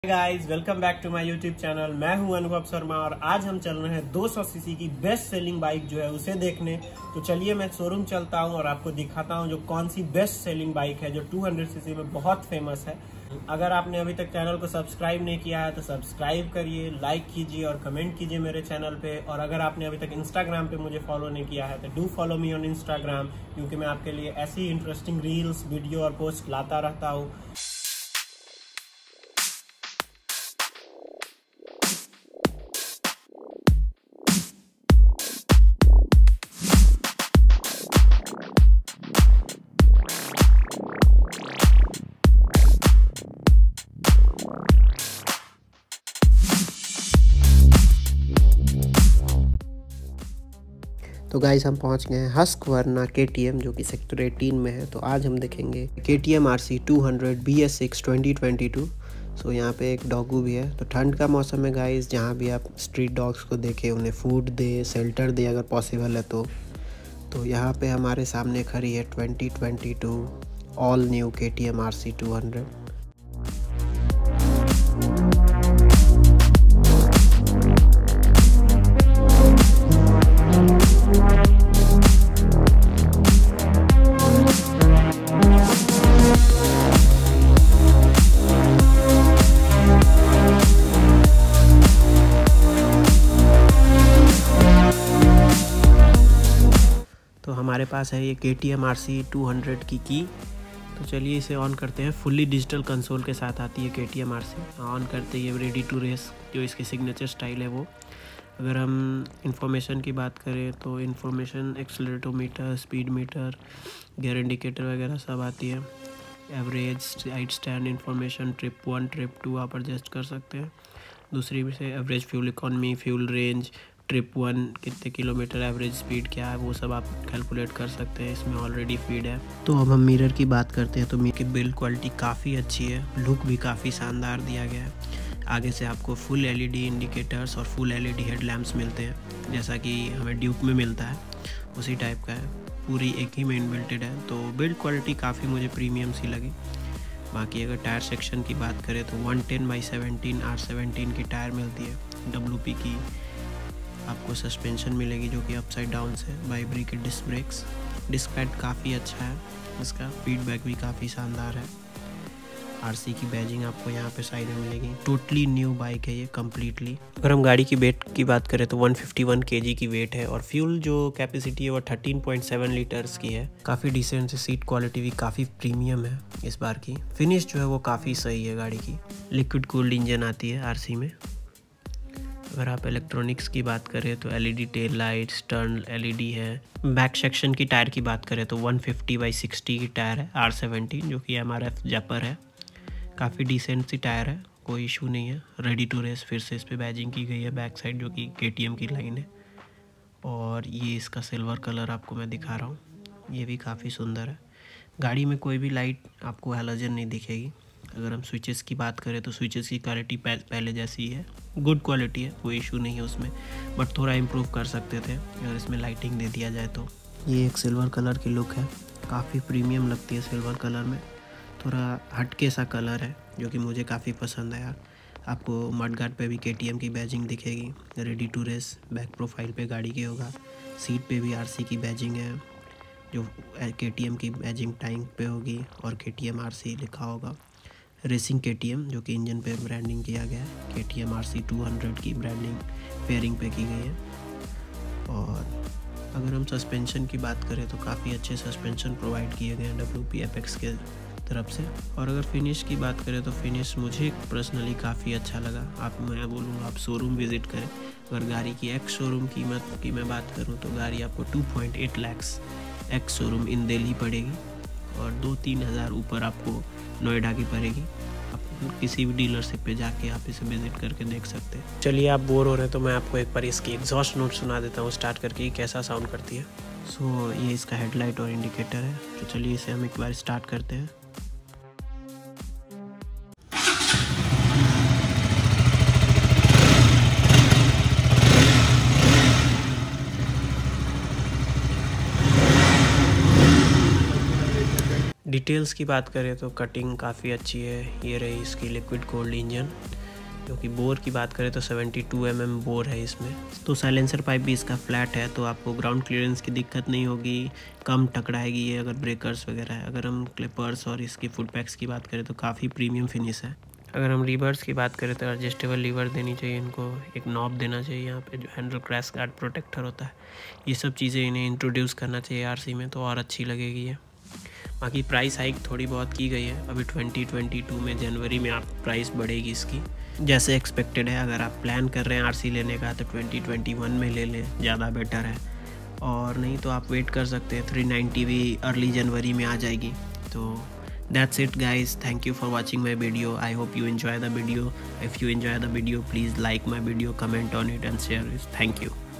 Guys welcome back to my YouTube channel. मैं हूं अनुभव शर्मा और आज हम चल रहे हैं 200 सीसी की बेस्ट सेलिंग बाइक जो है उसे देखने। तो चलिए मैं शोरूम चलता हूं और आपको दिखाता हूं जो कौन सी बेस्ट सेलिंग बाइक है जो 200 सीसी में बहुत फेमस है। अगर आपने अभी तक चैनल को सब्सक्राइब नहीं किया है तो सब्सक्राइब करिए, लाइक कीजिए और कमेंट कीजिए मेरे चैनल पे। और अगर आपने अभी तक इंस्टाग्राम पे मुझे फॉलो नहीं किया है तो do follow me on Instagram, क्योंकि मैं आपके लिए ऐसी इंटरेस्टिंग रील्स, वीडियो और पोस्ट लाता रहता हूँ। तो गाइस हम पहुंच गए हैं हस्कवर्ना KTM जो कि सेक्टर 18 में है। तो आज हम देखेंगे KTM RC 200 BS6 2022। सो यहाँ पे एक डॉगू भी है। तो ठंड का मौसम है गाइस, जहाँ भी आप स्ट्रीट डॉग्स को देखें, उन्हें फूड दे, शेल्टर दे अगर पॉसिबल है तो यहाँ पे हमारे सामने खड़ी है 2022 ऑल न्यू KTM RC 200। तो हमारे पास है ये KTM RC 200 की। तो चलिए इसे ऑन करते हैं। फुल्ली डिजिटल कंसोल के साथ आती है KTM RC। ऑन करते ही रेडी टू रेस जो इसकी सिग्नेचर स्टाइल है वो। अगर हम इंफॉर्मेशन की बात करें तो information accelerometer, speed meter, gear indicator वगैरह सब आती है। Average, side stand information, trip 1 trip 2 आप एडजस्ट कर सकते हैं। दूसरी भी से average fuel economy, fuel range, trip 1 कितने किलोमीटर, एवरेज स्पीड क्या है, वो सब आप कैलकुलेट कर सकते हैं। इसमें ऑलरेडी फीड है। तो अब हम मिरर की बात करते हैं तो मिरर की बिल्ड क्वालिटी काफ़ी अच्छी है, लुक भी काफ़ी शानदार दिया गया है। आगे से आपको फुल LED इंडिकेटर्स और फुल LED हेडलैम्प्स मिलते हैं, जैसा कि हमें ड्यूक में मिलता है उसी टाइप का है। पूरी एक ही में इनबिल्टेड है। तो बिल्ड क्वालिटी काफ़ी मुझे प्रीमियम सी लगी। बाकी अगर टायर सेक्शन की बात करें तो 110/17 R17 की टायर मिलती है। WP की आपको सस्पेंशन मिलेगी जो कि अपसाइड डाउन से, बाइब्री के डिस्क ब्रेक्स। डिस्क पैड काफ़ी अच्छा है, इसका फीडबैक भी काफ़ी शानदार है। RC की बैजिंग आपको यहाँ पे साइड में मिलेगी। टोटली न्यू बाइक है ये कम्प्लीटली। अगर हम गाड़ी की वेट की बात करें तो 151 kg की वेट है और फ्यूल जो कैपेसिटी है वो 13.7 लीटर्स की है। काफ़ी डिसेंट से सीट क्वालिटी भी काफ़ी प्रीमियम है इस बार की। फिनिश जो है वो काफ़ी सही है गाड़ी की। लिक्विड कूल्ड इंजन आती है RC में। अगर आप इलेक्ट्रॉनिक्स की बात करें तो LED tail lights, turn LED है। बैक सेक्शन की टायर की बात करें तो 150/60 की टायर है R17 जो कि MRF जैपर है। काफ़ी डिसेंट सी टायर है, कोई इशू नहीं है। रेडी टू रेस फिर से इस पर बैजिंग की गई है बैक साइड जो कि KTM की लाइन है। और ये इसका सिल्वर कलर आपको मैं दिखा रहा हूँ, ये भी काफ़ी सुंदर है। गाड़ी में कोई भी लाइट आपको हैलोजन नहीं दिखेगी। अगर हम स्विचेस की बात करें तो स्विचेस की क्वालिटी पहले जैसी है, गुड क्वालिटी है, कोई इशू नहीं है उसमें, बट थोड़ा इम्प्रूव कर सकते थे अगर इसमें लाइटिंग दे दिया जाए तो। ये एक सिल्वर कलर की लुक है, काफ़ी प्रीमियम लगती है सिल्वर कलर में। थोड़ा हटके सा कलर है जो कि मुझे काफ़ी पसंद आया। आपको मडगार्ड पे भी KTM की बैजिंग दिखेगी। Ready to race back profile पे गाड़ी के होगा। सीट पे भी RC की बैजिंग है जो KTM की बैजिंग टैंक पे होगी और KTM RC लिखा होगा। रेसिंग KTM जो कि इंजन पे ब्रांडिंग किया गया है। KTM RC 200 की ब्रांडिंग फेयरिंग पे की गई है। और अगर हम सस्पेंशन की बात करें तो काफ़ी अच्छे सस्पेंशन प्रोवाइड किए गए हैं WP Apex के तरफ से। और अगर फिनिश की बात करें तो फिनिश मुझे पर्सनली काफ़ी अच्छा लगा। मैं बोलूँगा आप शोरूम विज़िट करें। अगर गाड़ी की एक्स शोरूम कीमत की मैं बात करूँ तो गाड़ी आपको 2.8 lakh ex showroom in Delhi पड़ेगी और 2-3 हज़ार ऊपर आपको नोएडा की पड़ेगी। आप किसी भी डीलरशिप पे जाके आप इसे विज़िट करके देख सकते हैं। चलिए आप बोर हो रहे हैं तो मैं आपको एक बार इसकी एग्जॉस्ट नोट सुना देता हूँ स्टार्ट करके, कैसा साउंड करती है। सो ये इसका हेडलाइट और इंडिकेटर है। तो चलिए इसे हम एक बार स्टार्ट करते हैं। डिटेल्स की बात करें तो कटिंग काफ़ी अच्छी है। ये रही इसकी लिक्विड कोल्ड इंजन, जो कि बोर की बात करें तो 72 mm बोर है इसमें। तो साइलेंसर पाइप भी इसका फ्लैट है, तो आपको ग्राउंड क्लियरेंस की दिक्कत नहीं होगी, कम टकराएगी ये अगर ब्रेकर्स वगैरह है। अगर हम क्लिपर्स और इसकी फुट पैक्स की बात करें तो काफ़ी प्रीमियम फिनिश है। अगर हम लीवर्स की बात करें तो एडजस्टेबल लीवर देनी चाहिए इनको, एक नॉब देना चाहिए यहाँ पे जो हैंडल क्रैश गार्ड प्रोटेक्टर होता है। ये सब चीज़ें इन्हें इंट्रोड्यूस करना चाहिए आरसी में, तो और अच्छी लगेगी ये। बाकी प्राइस हाइक थोड़ी बहुत की गई है अभी 2022 में, जनवरी में आप प्राइस बढ़ेगी इसकी जैसे एक्सपेक्टेड है। अगर आप प्लान कर रहे हैं आरसी लेने का तो 2021 में ले लें, ज़्यादा बेटर है। और नहीं तो आप वेट कर सकते हैं, 390 भी अर्ली जनवरी में आ जाएगी। तो that's it guys, thank you for watching my video. I hope you enjoy the video. If you enjoy the video, please like my video, comment on it and share it. Thank you.